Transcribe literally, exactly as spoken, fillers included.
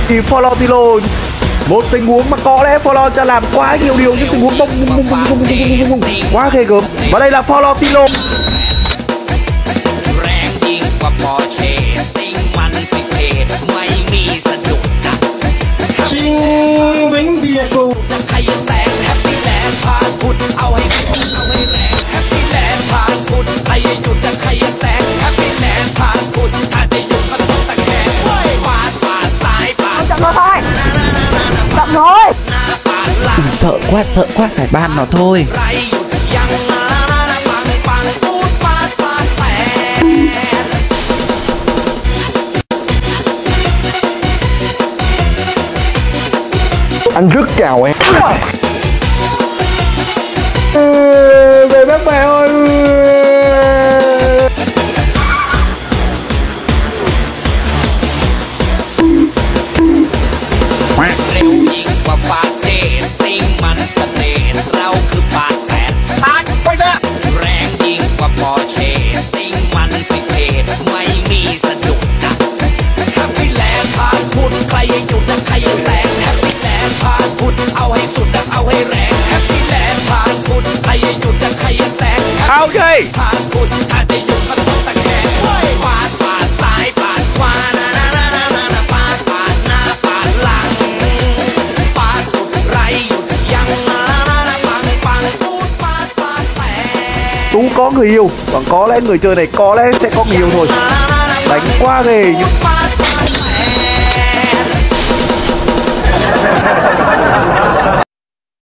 thì Florentino. Một tình huống mà có lẽ Florentinoจะlàm quá nhiều điều nhưng tình huống bông bung bung bung bung bung bung bung quá ghê gớm. Và đây là Florentino. Chinh vĩnh địa cầu. Chậm rồi thôi. Chậm rồi. Sợ quá, sợ quá, phải ban nó thôi. Anh rất chào em. Về bác mẹ ơi. Ok. Tú có người yêu, và có lẽ người chơi này có lẽ sẽ có người yêu thôi. Đánh quá ghê nhưng